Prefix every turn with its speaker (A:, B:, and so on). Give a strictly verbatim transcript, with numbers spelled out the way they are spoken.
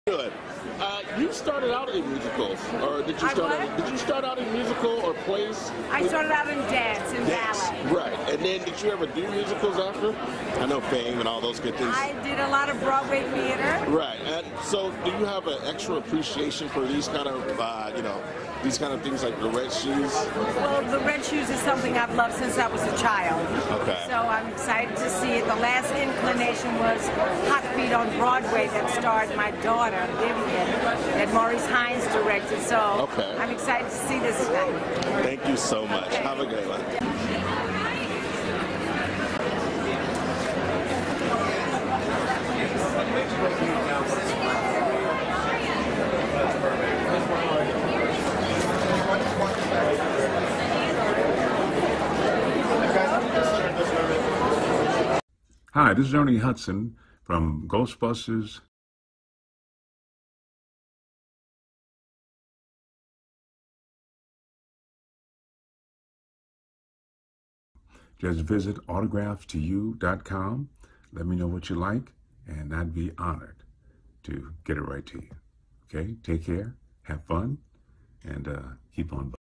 A: Good. Uh, you started out in musicals, or did you
B: I
A: start?
B: what?
A: Out, did you start out in musical or plays?
B: I started out in dance and
A: Yes,
B: ballet.
A: right. And then did you ever do musicals after? I know Fame and all those good things.
B: I did a lot of Broadway theater.
A: Right. And so, do you have an extra appreciation for these kind of, uh, you know, these kind of things like the Red Shoes?
B: Well, the Red Shoes is something I've loved since I was a child.
A: Okay.
B: So I'm excited to see it. The last inclination was Hot Feet on Broadway that starred my daughter, Vivian, that Maurice Hines directed. So
A: okay.
B: I'm excited to see this tonight.
A: Thank you so much.
B: Okay.
A: Have a good one.
C: Hi, this is Ernie Hudson from Ghostbusters. Just visit autograph to you dot com. Let me know what you like, and I'd be honored to get it right to you. Okay, take care, have fun, and uh, keep on.